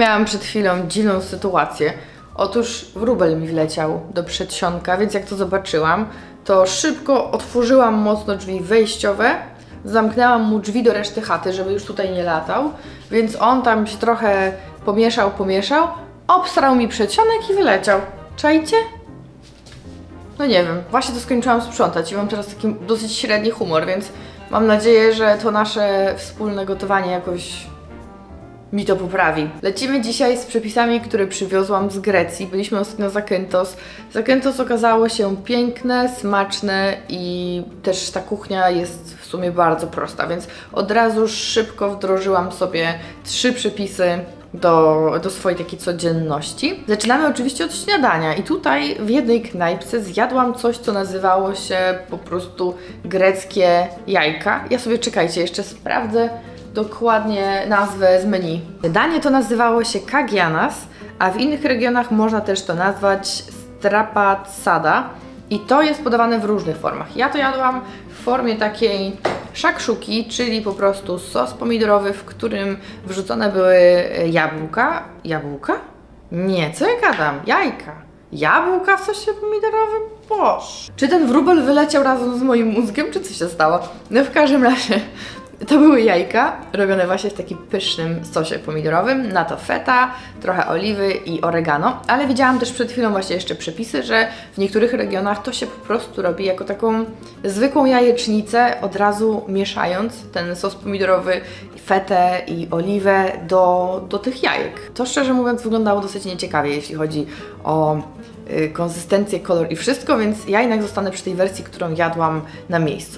miałam przed chwilą dziwną sytuację. Otóż wróbel mi wleciał do przedsionka, więc jak to zobaczyłam, to szybko otworzyłam mocno drzwi wejściowe, zamknęłam mu drzwi do reszty chaty, żeby już tutaj nie latał, więc on tam się trochę pomieszał, obsrał mi przedsionek i wyleciał. Czajcie? No nie wiem, właśnie to skończyłam sprzątać i mam teraz taki dosyć średni humor, więc mam nadzieję, że to nasze wspólne gotowanie jakoś mi to poprawi. Lecimy dzisiaj z przepisami, które przywiozłam z Grecji. Byliśmy ostatnio na Zakynthos. Zakynthos okazało się piękne, smaczne i też ta kuchnia jest w sumie bardzo prosta, więc od razu szybko wdrożyłam sobie 3 przepisy do swojej takiej codzienności. Zaczynamy oczywiście od śniadania i tutaj w jednej knajpce zjadłam coś, co nazywało się po prostu greckie jajka. Ja sobie, czekajcie, jeszcze sprawdzę dokładnie nazwę z menu. Danie to nazywało się kagianas, a w innych regionach można też to nazwać strapatsada i to jest podawane w różnych formach. Ja to jadłam w formie takiej szakszuki, czyli po prostu sos pomidorowy, w którym wrzucone były jabłka. Jabłka? Nie, co ja gadam? Jajka. Jabłka w sosie pomidorowym? Boż. Czy ten wróbel wyleciał razem z moim mózgiem, czy co się stało? No w każdym razie to były jajka robione właśnie w takim pysznym sosie pomidorowym, na to feta, trochę oliwy i oregano, ale widziałam też przed chwilą właśnie jeszcze przepisy, że w niektórych regionach to się po prostu robi jako taką zwykłą jajecznicę, od razu mieszając ten sos pomidorowy, fetę i oliwę do tych jajek. To szczerze mówiąc wyglądało dosyć nieciekawie, jeśli chodzi o konsystencję, kolor i wszystko, więc ja jednak zostanę przy tej wersji, którą jadłam na miejscu.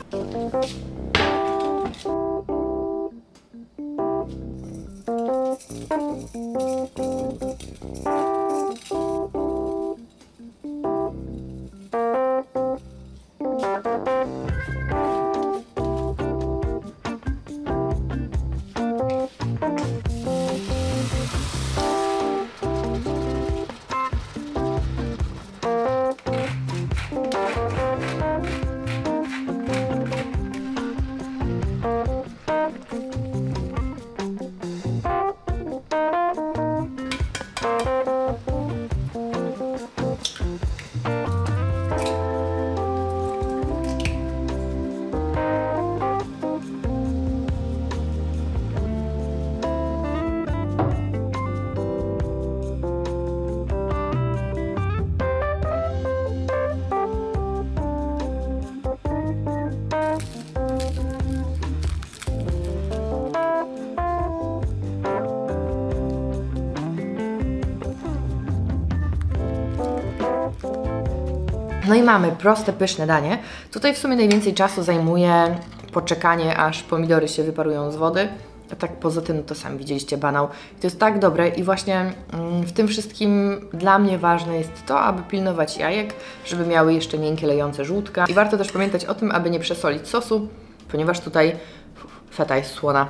No i mamy proste, pyszne danie. Tutaj w sumie najwięcej czasu zajmuje poczekanie, aż pomidory się wyparują z wody. A tak poza tym to sami widzieliście banał. I to jest tak dobre i właśnie w tym wszystkim dla mnie ważne jest to, aby pilnować jajek, żeby miały jeszcze miękkie, lejące żółtka. I warto też pamiętać o tym, aby nie przesolić sosu, ponieważ tutaj feta jest słona.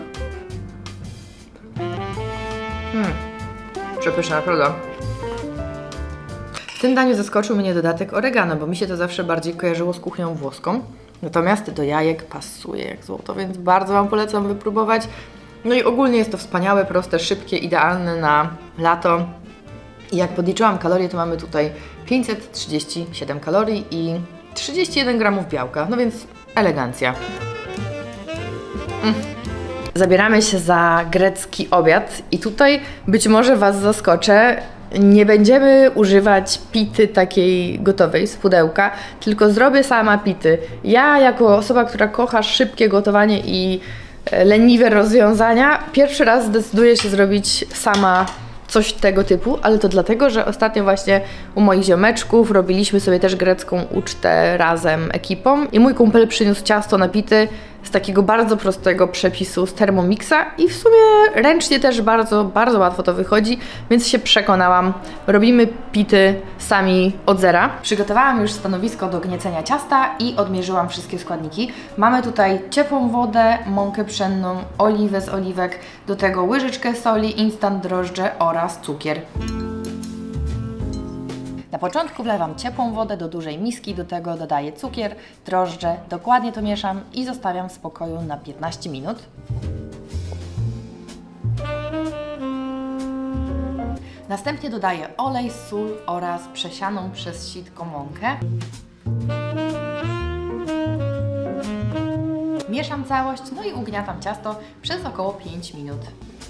Przepyszna, naprawdę. W tym daniu zaskoczył mnie dodatek oregano, bo mi się to zawsze bardziej kojarzyło z kuchnią włoską. Natomiast do jajek pasuje jak złoto, więc bardzo Wam polecam wypróbować. No i ogólnie jest to wspaniałe, proste, szybkie, idealne na lato. I jak podliczyłam kalorie, to mamy tutaj 537 kalorii i 31 gramów białka, no więc elegancja. Zabieramy się za grecki obiad i tutaj być może Was zaskoczę. Nie będziemy używać pity takiej gotowej z pudełka, tylko zrobię sama pity. Ja jako osoba, która kocha szybkie gotowanie i leniwe rozwiązania, pierwszy raz zdecyduję się zrobić sama coś tego typu, ale to dlatego, że ostatnio właśnie u moich ziomeczków robiliśmy sobie też grecką ucztę razem ekipą i mój kumpel przyniósł ciasto na pity z takiego bardzo prostego przepisu z Thermomixa i w sumie ręcznie też bardzo łatwo to wychodzi, więc się przekonałam. Robimy pity sami od zera. Przygotowałam już stanowisko do gniecenia ciasta i odmierzyłam wszystkie składniki. Mamy tutaj ciepłą wodę, mąkę pszenną, oliwę z oliwek, do tego łyżeczkę soli, instant drożdże oraz cukier. Na początku wlewam ciepłą wodę do dużej miski, do tego dodaję cukier, drożdże, dokładnie to mieszam i zostawiam w spokoju na 15 minut. Następnie dodaję olej, sól oraz przesianą przez sitko mąkę. Mieszam całość, no i ugniatam ciasto przez około 5 minut.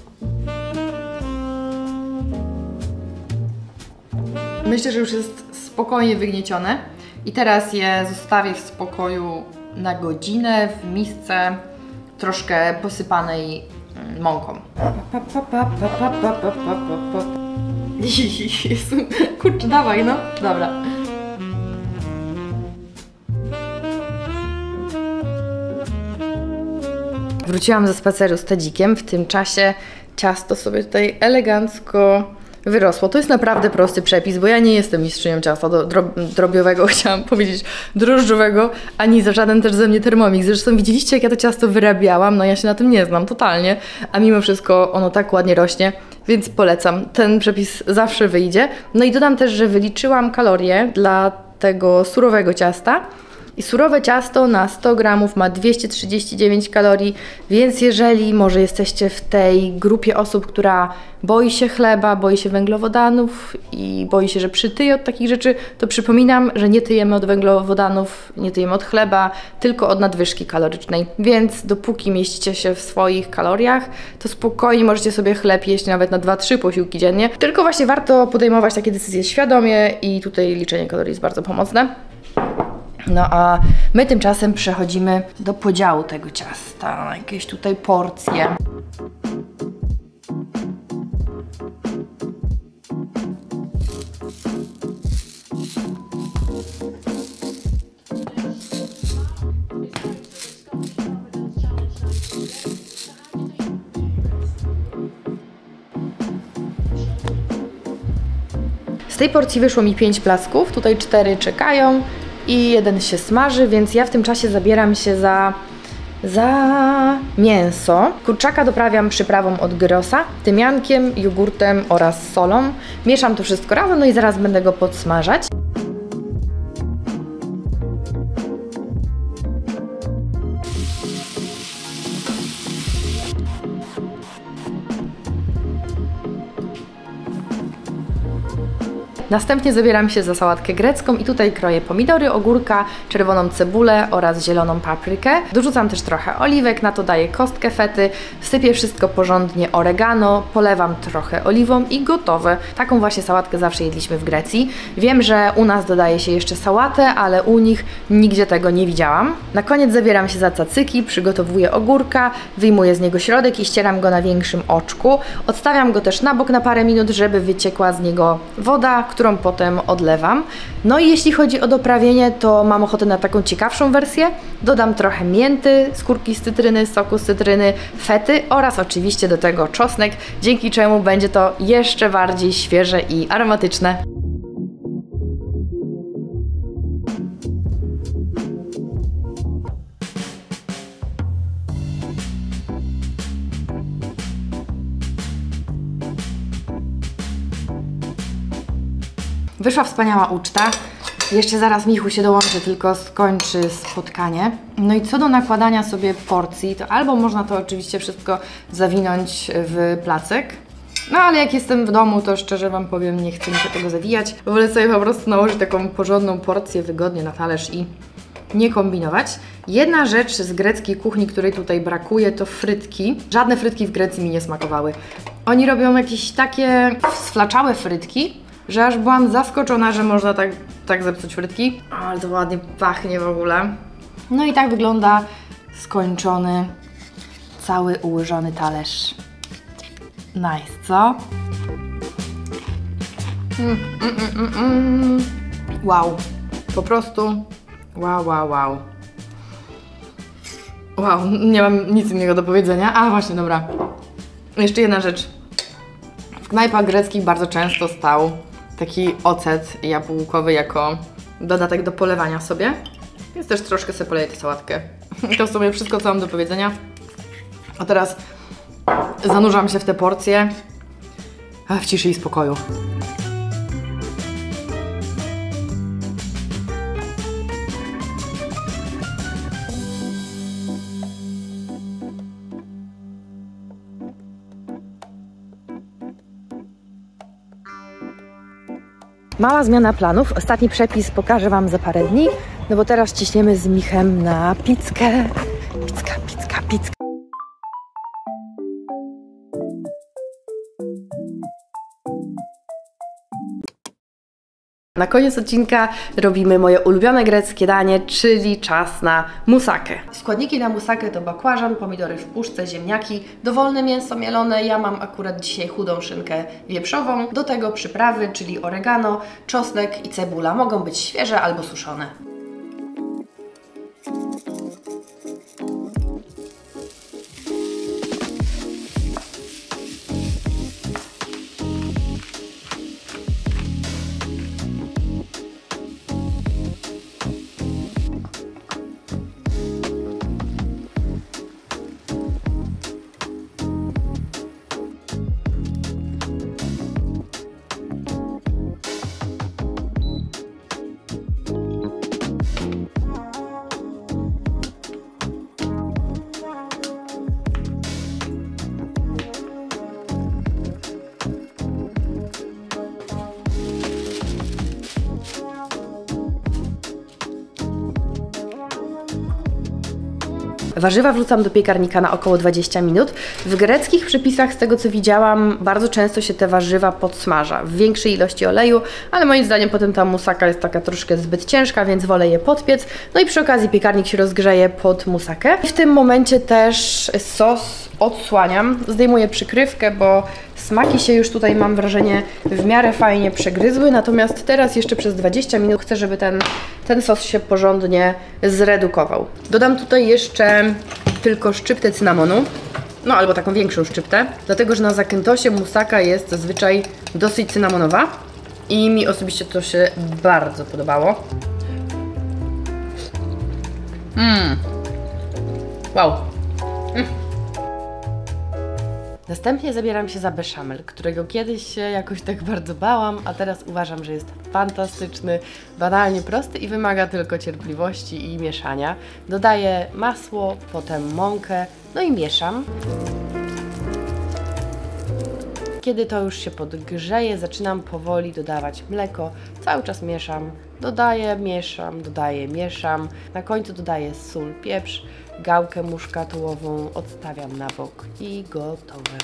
Myślę, że już jest spokojnie wygniecione i teraz je zostawię w spokoju na godzinę w misce troszkę posypanej mąką. Jezu, kurczę, dawaj no. Dobra. Wróciłam ze spaceru z Tadzikiem, w tym czasie ciasto sobie tutaj elegancko wyrosło. To jest naprawdę prosty przepis, bo ja nie jestem mistrzynią ciasta drobiowego, chciałam powiedzieć drożdżowego, ani za żaden też ze mnie Thermomix. Zresztą widzieliście, jak ja to ciasto wyrabiałam, no ja się na tym nie znam totalnie, a mimo wszystko ono tak ładnie rośnie, więc polecam. Ten przepis zawsze wyjdzie. No i dodam też, że wyliczyłam kalorie dla tego surowego ciasta. I surowe ciasto na 100 gramów ma 239 kalorii, więc jeżeli może jesteście w tej grupie osób, która boi się chleba, boi się węglowodanów i boi się, że przytyje od takich rzeczy, to przypominam, że nie tyjemy od węglowodanów, nie tyjemy od chleba, tylko od nadwyżki kalorycznej. Więc dopóki mieścicie się w swoich kaloriach, to spokojnie możecie sobie chleb jeść nawet na 2-3 posiłki dziennie. Tylko właśnie warto podejmować takie decyzje świadomie i tutaj liczenie kalorii jest bardzo pomocne. No a my tymczasem przechodzimy do podziału tego ciasta na jakieś tutaj porcje. Z tej porcji wyszło mi 5 placków, tutaj 4 czekają i 1 się smaży, więc ja w tym czasie zabieram się za mięso. Kurczaka doprawiam przyprawą od gyrosa, tymiankiem, jogurtem oraz solą. Mieszam to wszystko razem, no i zaraz będę go podsmażać. Następnie zabieram się za sałatkę grecką i tutaj kroję pomidory, ogórka, czerwoną cebulę oraz zieloną paprykę. Dorzucam też trochę oliwek, na to daję kostkę fety, sypię wszystko porządnie oregano, polewam trochę oliwą i gotowe. Taką właśnie sałatkę zawsze jedliśmy w Grecji. Wiem, że u nas dodaje się jeszcze sałatę, ale u nich nigdzie tego nie widziałam. Na koniec zabieram się za cacyki, przygotowuję ogórka, wyjmuję z niego środek i ścieram go na większym oczku. Odstawiam go też na bok na parę minut, żeby wyciekła z niego woda, którą potem odlewam. No i jeśli chodzi o doprawienie, to mam ochotę na taką ciekawszą wersję. Dodam trochę mięty, skórki z cytryny, soku z cytryny, fety oraz oczywiście do tego czosnek, dzięki czemu będzie to jeszcze bardziej świeże i aromatyczne. Wyszła wspaniała uczta. Jeszcze zaraz Michu się dołączy, tylko skończy spotkanie. No i co do nakładania sobie porcji, to albo można to oczywiście wszystko zawinąć w placek. No ale jak jestem w domu, to szczerze Wam powiem, nie chcę mi się tego zawijać. Wolę sobie po prostu nałożyć taką porządną porcję wygodnie na talerz i nie kombinować. Jedna rzecz z greckiej kuchni, której tutaj brakuje, to frytki. Żadne frytki w Grecji mi nie smakowały. Oni robią jakieś takie sflaczałe frytki, że aż byłam zaskoczona, że można tak zepsuć frytki. Ale to ładnie pachnie w ogóle. No i tak wygląda skończony, cały ułożony talerz. Nice, co? Wow. Po prostu wow, wow, wow. Wow, nie mam nic innego do powiedzenia. A właśnie, dobra. Jeszcze jedna rzecz. W knajpach greckich bardzo często stał taki ocet jabłkowy jako dodatek do polewania sobie. Więc też troszkę sobie poleję tę sałatkę. To w sumie wszystko, co mam do powiedzenia. A teraz zanurzam się w te porcje w ciszy i spokoju. Mała zmiana planów. Ostatni przepis pokażę Wam za parę dni, no bo teraz ciśniemy z Michem na pizzkę. Pizka. Na koniec odcinka robimy moje ulubione greckie danie, czyli czas na musakę. Składniki na musakę to bakłażan, pomidory w puszce, ziemniaki, dowolne mięso mielone. Ja mam akurat dzisiaj chudą szynkę wieprzową. Do tego przyprawy, czyli oregano, czosnek i cebula. Mogą być świeże albo suszone. Warzywa wrzucam do piekarnika na około 20 minut. W greckich przepisach, z tego co widziałam, bardzo często się te warzywa podsmaża w większej ilości oleju, ale moim zdaniem potem ta musaka jest taka troszkę zbyt ciężka, więc wolę je podpiec. No i przy okazji piekarnik się rozgrzeje pod musakę. I w tym momencie też sos odsłaniam, zdejmuję przykrywkę, bo smaki się już tutaj, mam wrażenie, w miarę fajnie przegryzły, natomiast teraz jeszcze przez 20 minut chcę, żeby ten sos się porządnie zredukował. Dodam tutaj jeszcze tylko szczyptę cynamonu, no albo taką większą szczyptę, dlatego że na zakętosie musaka jest zazwyczaj dosyć cynamonowa i mi osobiście to się bardzo podobało. Wow. Następnie zabieram się za beszamel, którego kiedyś się jakoś tak bardzo bałam, a teraz uważam, że jest fantastyczny, banalnie prosty i wymaga tylko cierpliwości i mieszania. Dodaję masło, potem mąkę, no i mieszam. Kiedy to już się podgrzeje, zaczynam powoli dodawać mleko, cały czas mieszam, mieszam. Na końcu dodaję sól, pieprz, gałkę muszkatołową, odstawiam na bok i gotowe.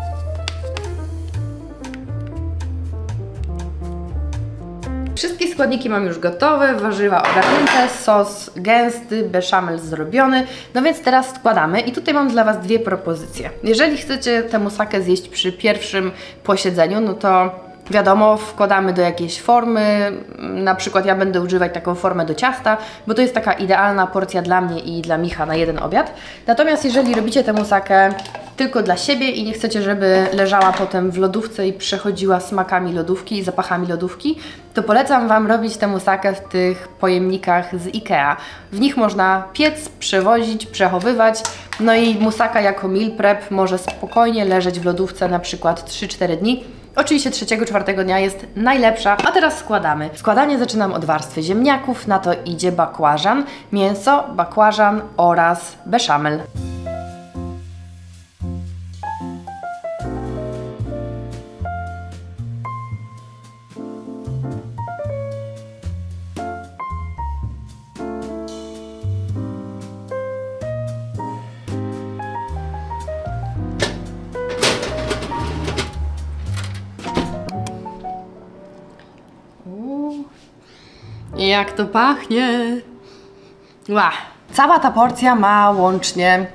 Wszystkie składniki mam już gotowe, warzywa ogarnięte, sos gęsty, beszamel zrobiony, no więc teraz składamy i tutaj mam dla Was dwie propozycje. Jeżeli chcecie tę musakę zjeść przy pierwszym posiedzeniu, no to wiadomo, wkładamy do jakiejś formy, na przykład ja będę używać taką formę do ciasta, bo to jest taka idealna porcja dla mnie i dla Micha na jeden obiad. Natomiast jeżeli robicie tę musakę tylko dla siebie i nie chcecie, żeby leżała potem w lodówce i przechodziła smakami lodówki i zapachami lodówki, to polecam Wam robić tę musakę w tych pojemnikach z IKEA. W nich można piec, przewozić, przechowywać, no i musaka jako meal prep może spokojnie leżeć w lodówce na przykład 3-4 dni. Oczywiście 3-4 dnia jest najlepsza, a teraz składamy. Składanie zaczynam od warstwy ziemniaków, na to idzie bakłażan, mięso, bakłażan oraz beszamel. Jak to pachnie! Ła. Cała ta porcja ma łącznie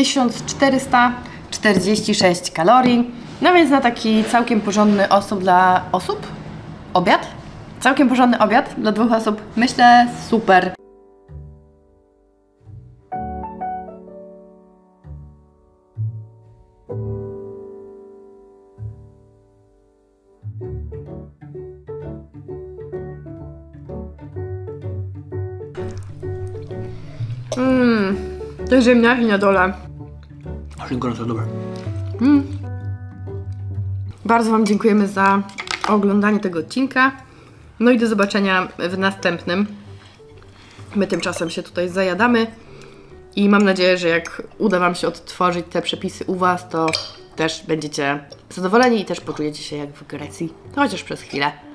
1446 kalorii. No więc na taki całkiem porządny obiad? Całkiem porządny obiad dla 2 osób. Myślę, super. Te ziemniaki na dole. Szynka to dobre. Bardzo Wam dziękujemy za oglądanie tego odcinka. No i do zobaczenia w następnym. My tymczasem się tutaj zajadamy i mam nadzieję, że jak uda Wam się odtworzyć te przepisy u Was, to też będziecie zadowoleni i też poczujecie się jak w Grecji, chociaż przez chwilę.